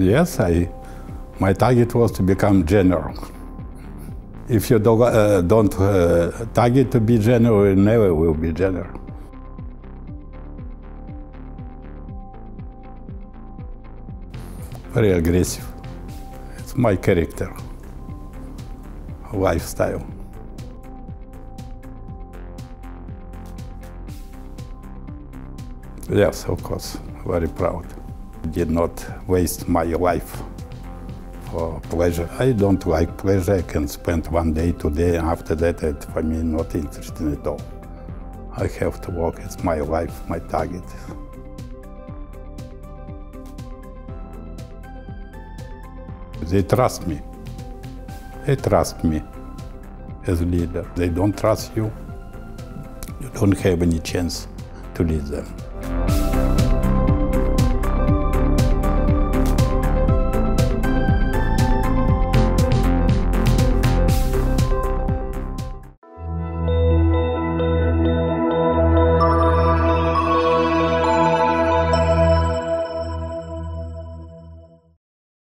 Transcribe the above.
Yes, my target was to become general. If you don't target to be general, you never will be general. Very aggressive. It's my character, lifestyle. Yes, of course, very proud. Did not waste my life for pleasure. I don't like pleasure. I can spend 1 day, 2 days, and after that, it's for me not interesting at all. I have to work. It's my life, my target. They trust me. They trust me as a leader. They don't trust you. You don't have any chance to lead them.